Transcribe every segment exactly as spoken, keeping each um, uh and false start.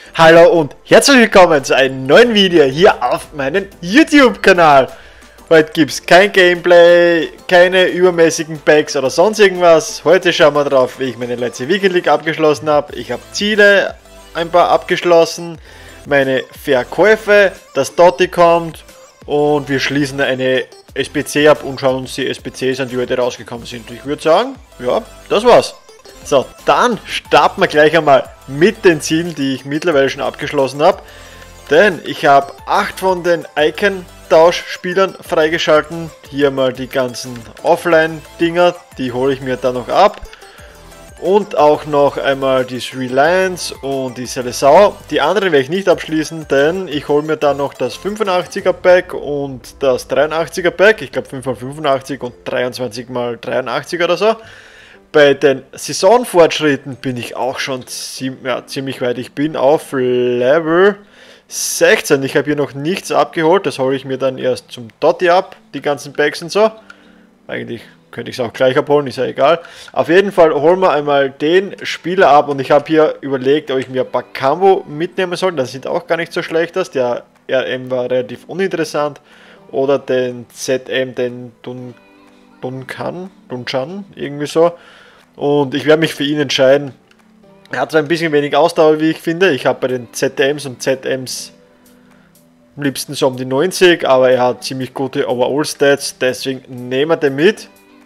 Hallo und herzlich willkommen zu einem neuen Video hier auf meinem YouTube-Kanal. Heute gibt es kein Gameplay, keine übermäßigen Packs oder sonst irgendwas. Heute schauen wir drauf, wie ich meine letzte Weekend League abgeschlossen habe. Ich habe Ziele ein paar abgeschlossen, meine Verkäufe, das Dotti kommt und wir schließen eine S P C ab und schauen uns die S P Cs an, die heute rausgekommen sind. Ich würde sagen, ja, das war's. So, dann starten wir gleich einmal mit den Zielen, die ich mittlerweile schon abgeschlossen habe. Denn ich habe acht von den Icon-Tausch-Spielern freigeschalten. Hier mal die ganzen Offline-Dinger, die hole ich mir dann noch ab. Und auch noch einmal die Three Lions und die Seleção. Die anderen werde ich nicht abschließen, denn ich hole mir dann noch das fünfundachtziger Pack und das dreiundachtziger Pack. Ich glaube fünf mal fünfundachtzig und dreiundzwanzig mal dreiundachtzig oder so. Bei den Saisonfortschritten bin ich auch schon ziemlich, ja, ziemlich weit. Ich bin auf Level sechzehn. Ich habe hier noch nichts abgeholt. Das hole ich mir dann erst zum Dotti ab. Die ganzen Packs und so. Eigentlich könnte ich es auch gleich abholen, ist ja egal. Auf jeden Fall holen wir einmal den Spieler ab. Und ich habe hier überlegt, ob ich mir Bakambu mitnehmen soll. Das sieht auch gar nicht so schlecht aus. Der R M war relativ uninteressant. Oder den Z M, den Dun Duncan, Dunchan, irgendwie so. Und ich werde mich für ihn entscheiden. Er hat zwar ein bisschen wenig Ausdauer, wie ich finde. Ich habe bei den Z Ms und Z Ms am liebsten so um die neunzig, aber er hat ziemlich gute Overall-Stats, deswegen nehmen wir den mit.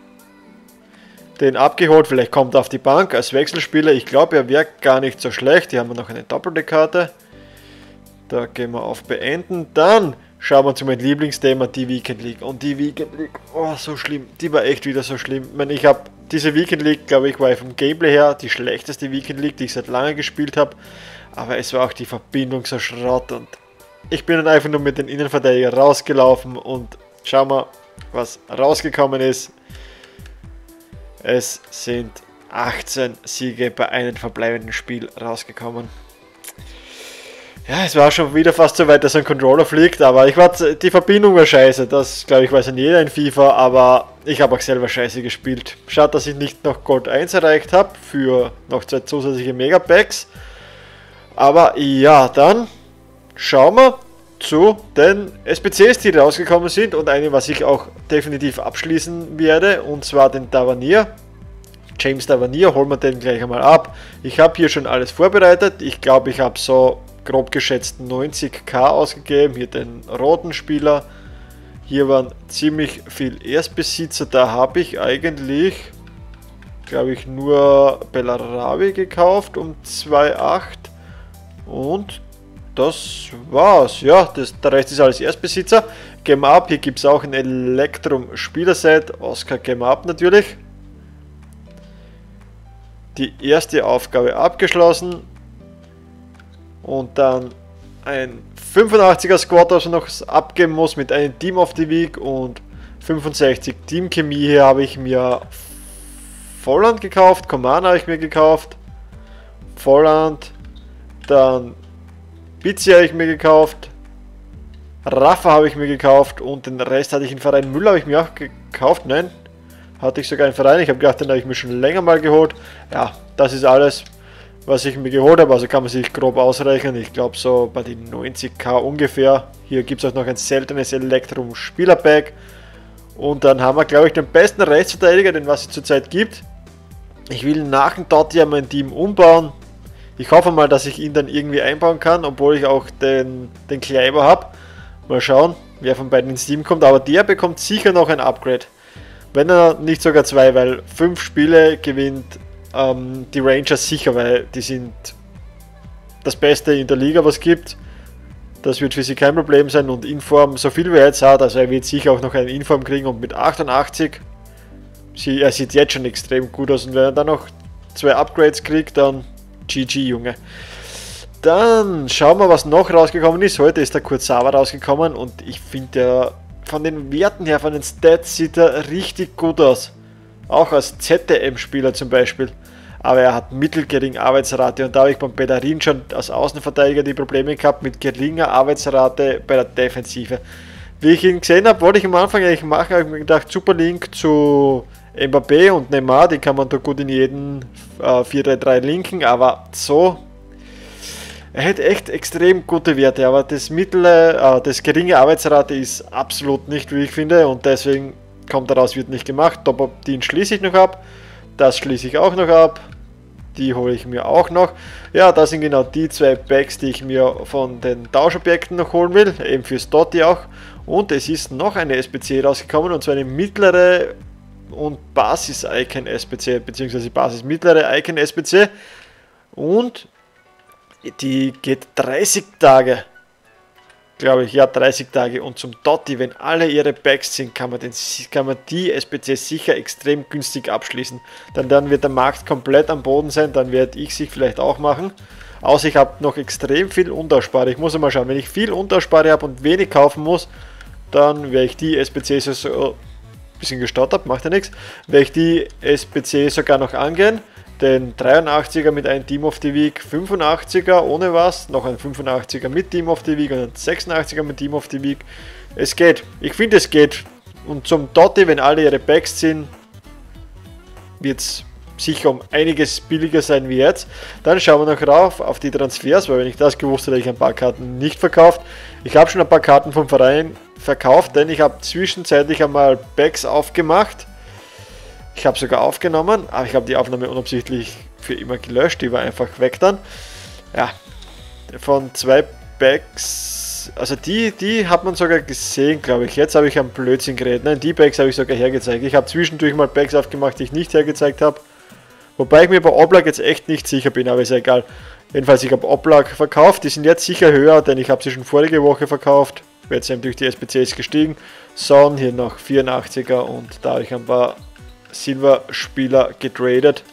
Den abgeholt, vielleicht kommt er auf die Bank als Wechselspieler. Ich glaube, er wäre gar nicht so schlecht. Hier haben wir noch eine doppelte Karte. Da gehen wir auf Beenden. Dann schauen wir zu meinem Lieblingsthema, die Weekend League. Und die Weekend League, oh, so schlimm. Die war echt wieder so schlimm. Ich meine, ich habe diese Weekend League, glaube ich, war vom Gameplay her die schlechteste Weekend League, die ich seit langem gespielt habe. Aber es war auch die Verbindung so Schrott. Und ich bin dann einfach nur mit den Innenverteidiger rausgelaufen. Und schauen wir, was rausgekommen ist. Es sind achtzehn Siege bei einem verbleibenden Spiel rausgekommen. Ja, es war schon wieder fast so weit, dass ein Controller fliegt, aber ich war, die Verbindung war scheiße, das glaube ich weiß ja jeder in FIFA, aber ich habe auch selber scheiße gespielt. Schade, dass ich nicht noch Gold eins erreicht habe für noch zwei zusätzliche Megapacks. Aber ja, dann schauen wir zu den S P Cs, die rausgekommen sind und eine, was ich auch definitiv abschließen werde, und zwar den Tavernier. James Tavernier, holen wir den gleich einmal ab. Ich habe hier schon alles vorbereitet, ich glaube ich habe so grob geschätzt neunzigtausend ausgegeben, hier den roten Spieler. Hier waren ziemlich viel Erstbesitzer, da habe ich eigentlich, glaube ich, nur Bellarabi gekauft um zwei Komma acht und das war's. Ja, das, der Rest ist alles Erstbesitzer. Gehen wir ab, hier gibt es auch ein Elektrum Spielerset, Oscar gehen wir ab natürlich. Die erste Aufgabe abgeschlossen. Und dann ein fünfundachtziger Squad, das man noch abgeben muss mit einem Team of the Week und fünfundsechzig Teamchemie. Hier habe ich mir Volland gekauft, Command habe ich mir gekauft, Volland, dann Bizzi habe ich mir gekauft, Rafa habe ich mir gekauft und den Rest hatte ich in Verein. Müller habe ich mir auch gekauft, nein, hatte ich sogar einen Verein. Ich habe gedacht, den habe ich mir schon länger mal geholt. Ja, das ist alles, was ich mir geholt habe, also kann man sich grob ausrechnen. Ich glaube so bei den neunzigtausend ungefähr. Hier gibt es auch noch ein seltenes Elektrum Spielerpack. Und dann haben wir, glaube ich, den besten Rechtsverteidiger, den was es zurzeit gibt. Ich will nach dem Dotti ja mein Team umbauen. Ich hoffe mal, dass ich ihn dann irgendwie einbauen kann, obwohl ich auch den, den Kleiber habe. Mal schauen, wer von beiden ins Team kommt. Aber der bekommt sicher noch ein Upgrade. Wenn er nicht sogar zwei, weil fünf Spiele gewinnt ähm, die Rangers sicher, weil die sind das Beste in der Liga, was es gibt. Das wird für sie kein Problem sein und Inform, so viel wie er jetzt hat, also er wird sicher auch noch einen Inform kriegen und mit achtundachtzig, sie, er sieht jetzt schon extrem gut aus und wenn er dann noch zwei Upgrades kriegt, dann G G, Junge. Dann schauen wir, was noch rausgekommen ist. Heute ist der Kurzawa rausgekommen und ich finde, der von den Werten her, von den Stats sieht er richtig gut aus. Auch als Z D M-Spieler zum Beispiel. Aber er hat mittelgeringe Arbeitsrate und da habe ich beim Bellerin schon als Außenverteidiger die Probleme gehabt mit geringer Arbeitsrate bei der Defensive. Wie ich ihn gesehen habe, wollte ich am Anfang eigentlich machen, habe ich mir gedacht, super Link zu Mbappé und Neymar, die kann man da gut in jeden äh, vier drei drei linken, aber so Er hat echt extrem gute Werte, aber das mittlere, äh, das geringe Arbeitsrate ist absolut nicht, wie ich finde, und deswegen kommt daraus, wird nicht gemacht. Top-Up-Dienst schließe ich noch ab, das schließe ich auch noch ab, die hole ich mir auch noch. Ja, das sind genau die zwei Packs, die ich mir von den Tauschobjekten noch holen will, eben fürs Dotti auch. Und es ist noch eine S B C rausgekommen, und zwar eine mittlere und Basis-Icon S B C, beziehungsweise Basis-mittlere Icon S B C. Und die geht dreißig Tage, glaube ich, ja, dreißig Tage. Und zum Dotti, wenn alle ihre Packs sind, kann man, den, kann man die S B C sicher extrem günstig abschließen. Dann, dann wird der Markt komplett am Boden sein, dann werde ich sie vielleicht auch machen. Außer ich habe noch extrem viel Unterspare. Ich muss mal schauen, wenn ich viel Unterspare habe und wenig kaufen muss, dann werde ich die S B C so, so ein bisschen gestottert, macht ja nichts, werde ich die S B C sogar noch angehen. Den dreiundachtziger mit einem Team of the Week, fünfundachtziger ohne was, noch ein fünfundachtziger mit Team of the Week und ein sechsundachtziger mit Team of the Week. Es geht, ich finde es geht. Und zum Dotti, wenn alle ihre Packs sind, wird es sicher um einiges billiger sein wie jetzt. Dann schauen wir noch rauf auf die Transfers, weil wenn ich das gewusst hätte, hätte ich ein paar Karten nicht verkauft. Ich habe schon ein paar Karten vom Verein verkauft, denn ich habe zwischenzeitlich einmal Packs aufgemacht. Ich habe sogar aufgenommen, aber ich habe die Aufnahme unabsichtlich für immer gelöscht, die war einfach weg dann. Ja, von zwei Packs, also die, die hat man sogar gesehen, glaube ich. Jetzt habe ich einen Blödsinn geredet. Nein, die Packs habe ich sogar hergezeigt. Ich habe zwischendurch mal Packs aufgemacht, die ich nicht hergezeigt habe. Wobei ich mir bei Oblak jetzt echt nicht sicher bin, aber ist ja egal. Jedenfalls, ich habe Oblak verkauft, die sind jetzt sicher höher, denn ich habe sie schon vorige Woche verkauft. Jetzt sind durch die S B Cs gestiegen. Son hier noch vierundachtziger und da habe ich ein paar Silberspieler getradet.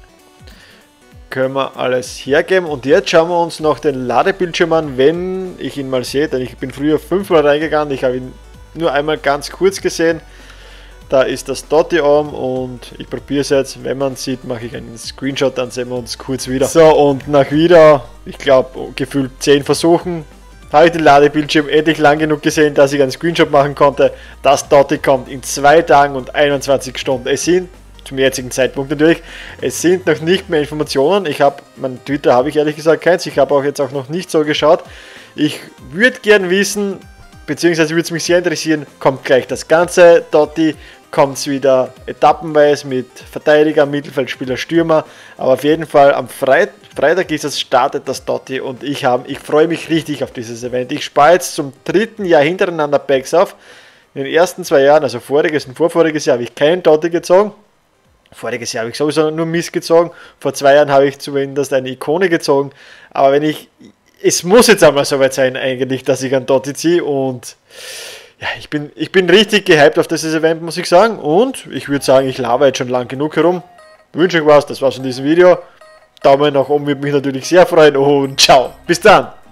Können wir alles hergeben. Und jetzt schauen wir uns noch den Ladebildschirm an, wenn ich ihn mal sehe. Denn ich bin früher fünfmal reingegangen. Ich habe ihn nur einmal ganz kurz gesehen. Da ist das Dotti um und ich probiere es jetzt. Wenn man sieht, mache ich einen Screenshot, dann sehen wir uns kurz wieder. So, und nach wieder, ich glaube, gefühlt zehn Versuchen, habe ich den Ladebildschirm endlich lang genug gesehen, dass ich einen Screenshot machen konnte. Das Dotti kommt in zwei Tagen und einundzwanzig Stunden. Es sind, zum jetzigen Zeitpunkt natürlich, es sind noch nicht mehr Informationen. Ich habe, mein Twitter habe ich ehrlich gesagt keins. Ich habe auch jetzt auch noch nicht so geschaut. Ich würde gern wissen, beziehungsweise würde es mich sehr interessieren, kommt gleich das ganze Dotti, kommt es wieder etappenweise mit Verteidiger, Mittelfeldspieler, Stürmer. Aber auf jeden Fall am Freit Freitag ist es, startet das Dotti und ich, hab, ich freue mich richtig auf dieses Event. Ich spare jetzt zum dritten Jahr hintereinander Packs auf. In den ersten zwei Jahren, also voriges und vorvoriges Jahr, habe ich keinen Dotti gezogen. Voriges Jahr habe ich sowieso nur Mist gezogen. Vor zwei Jahren habe ich zumindest eine Ikone gezogen. Aber wenn ich, es muss jetzt einmal soweit sein eigentlich, dass ich einen Dotti ziehe und ja, ich bin, ich bin richtig gehypt auf dieses Event, muss ich sagen. Und ich würde sagen, ich laber jetzt schon lang genug herum. Ich wünsche euch was, das war's von diesem Video. Daumen nach oben würde mich natürlich sehr freuen und ciao, bis dann.